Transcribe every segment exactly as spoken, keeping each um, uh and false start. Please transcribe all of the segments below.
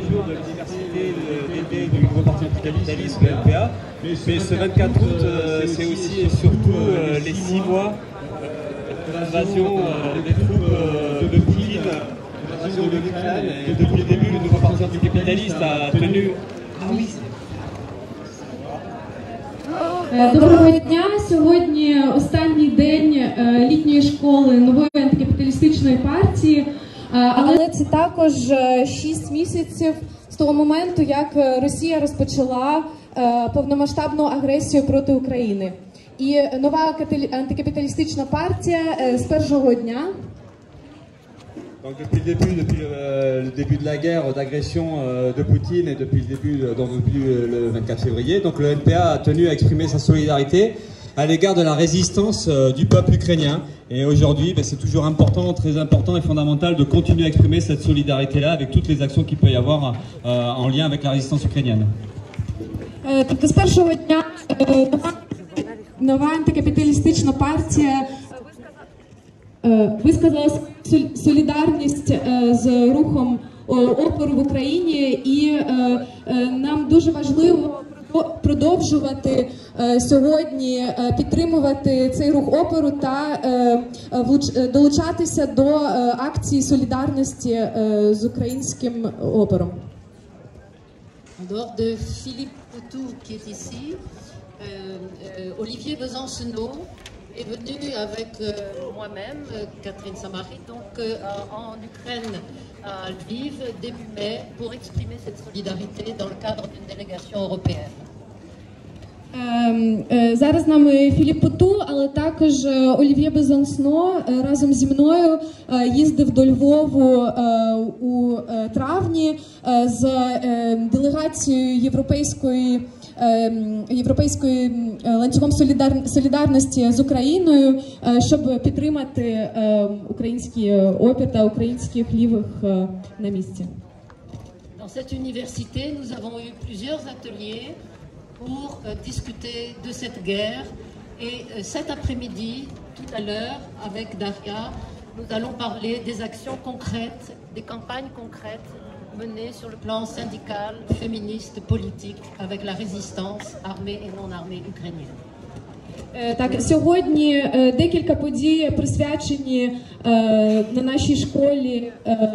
jour de l'université d'été du nouveau parti anticapitaliste, le N P A. Mais ce vingt-quatre août, c'est aussi et surtout les six mois de l'invasion des troupes de Poutine, l'invasion de l'Ukraine. Et depuis le début, le nouveau parti anticapitaliste a tenu... Ah oui, Доброго дня! Сьогодні останній день літньої школи нової антикапіталістичної партії, але це також шість місяців з того моменту, як Росія розпочала повномасштабну агресію проти України. І нова антикапіталістична партія з першого дня Donc depuis le début, depuis le, le début de la guerre d'agression euh, de Poutine et depuis le début, donc depuis le vingt-quatre février, donc le N P A a tenu à exprimer sa solidarité à l'égard de la résistance euh, du peuple ukrainien. Et aujourd'hui, ben, c'est toujours important, très important et fondamental de continuer à exprimer cette solidarité-là avec toutes les actions qu'il peut y avoir euh, en lien avec la résistance ukrainienne. Тобто з першого дня нова антикапіталістична партія висказала солідарність з рухом опору в Україні, і нам дуже важливо продовжувати сьогодні підтримувати цей рух опору та долучатися до акції солідарності з українським опором. En dehors de Philippe Poutou qui est ici, euh, euh, Olivier Besancenot est venu avec euh, moi-même, euh, Catherine Samari, donc euh, en Ukraine, à Lviv, début mai, pour exprimer cette solidarité dans le cadre d'une délégation européenne. Зараз з нами Філіп Путу, але також Олів'є Безансно разом зі мною їздив до Львову у травні з делегацією європейської європейської ланцюгом солідарності з Україною, щоб підтримати український опір та українських лівих на місці. Dans cette université, nous avons eu plusieurs ateliers pour euh, discuter de cette guerre. Et euh, cet après-midi, tout à l'heure, avec Daria, nous allons parler des actions concrètes, des campagnes concrètes menées sur le plan syndical, féministe, politique, avec la résistance armée et non armée ukrainienne. Так, сьогодні декілька подій присвячені на нашій школі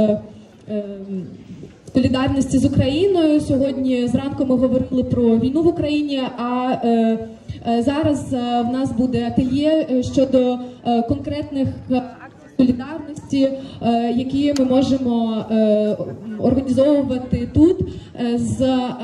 солідарності з Україною. Сьогодні зранку ми говорили про війну в Україні, а е, е, зараз е, в нас буде ательє щодо е, конкретних акцій солідарності, е, які ми можемо е, організовувати тут е, з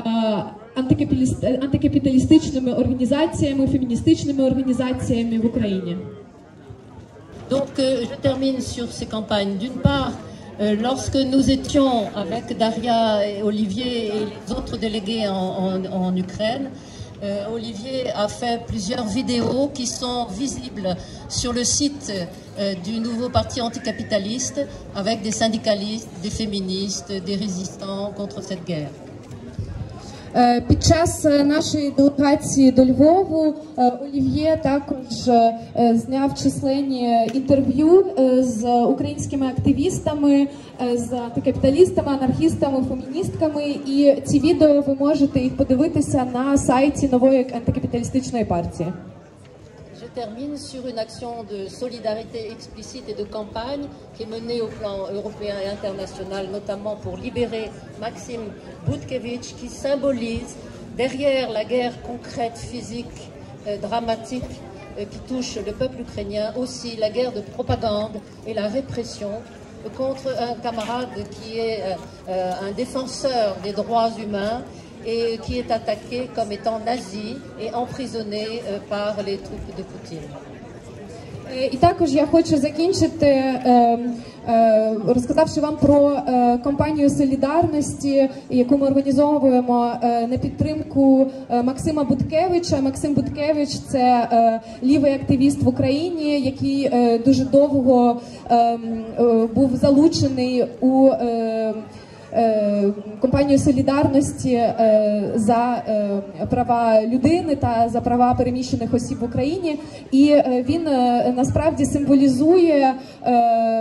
е, антикапіталістичними організаціями, феміністичними організаціями в Україні. Donc, euh, je termine sur ces campagnes. D'une part, lorsque nous étions avec Daria et Olivier et les autres délégués en, en, en Ukraine, euh, Olivier a fait plusieurs vidéos qui sont visibles sur le site euh, du nouveau parti anticapitaliste avec des syndicalistes, des féministes, des résistants contre cette guerre. Під час нашої делегації до Львову Олів'є також зняв численні інтерв'ю з українськими активістами, з антикапіталістами, анархістами, феміністками, і ці відео ви можете їх подивитися на сайті нової антикапіталістичної партії. Je termine sur une action de solidarité explicite et de campagne qui est menée au plan européen et international, notamment pour libérer Maxime Boutkevich, qui symbolise, derrière la guerre concrète, physique, euh, dramatique, euh, qui touche le peuple ukrainien, aussi la guerre de propagande et la répression contre un camarade qui est euh, euh, un défenseur des droits humains et qui est attaqué comme étant nazi et emprisonné euh, par les troupes de Poutine. І також я хочу закінчити, е, е, розказавши вам про е, кампанію солідарності, яку ми організовуємо е, на підтримку е, Максима Буткевича. Максим Буткевич – це е, лівий активіст в Україні, який е, дуже довго е, е, був залучений у е, компанію солідарності за права людини та за права переміщених осіб в Україні. І він насправді символізує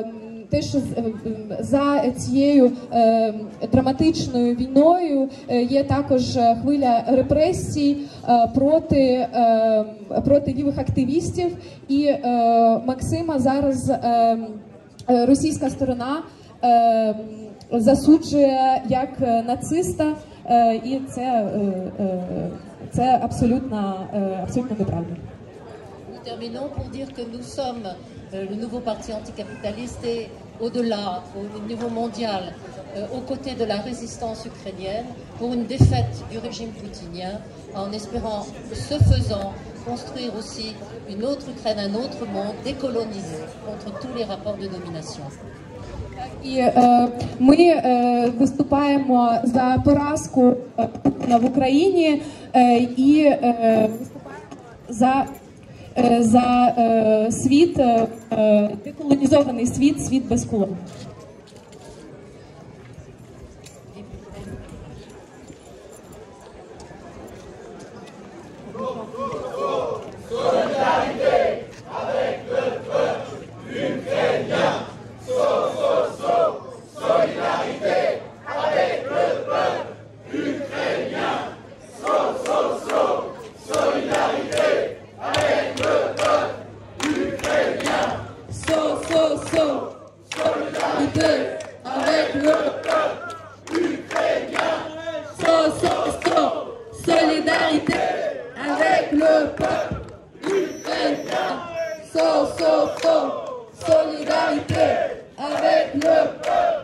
те, що за цією драматичною війною є також хвиля репресій проти, проти лівих активістів, і Максима зараз російська сторона засуджує як нациста, і це, це абсолютно, абсолютно неправда. Nous terminons pour dire que nous sommes euh, le nouveau parti anticapitaliste et au-delà, au niveau mondial, euh, aux côtés de la résistance ukrainienne pour une défaite du régime poutinien, en espérant, ce faisant, construire aussi une autre Ukraine, un autre monde décolonisé contre tous les rapports de domination. І е, ми е, виступаємо за поразку Путіна в Україні е, і е, виступаємо за, е, за е, світ, е, деколонізований світ, світ без колонії. Solidarité avec le peuple ukrainien. So, so, so. Solidarité avec le peuple.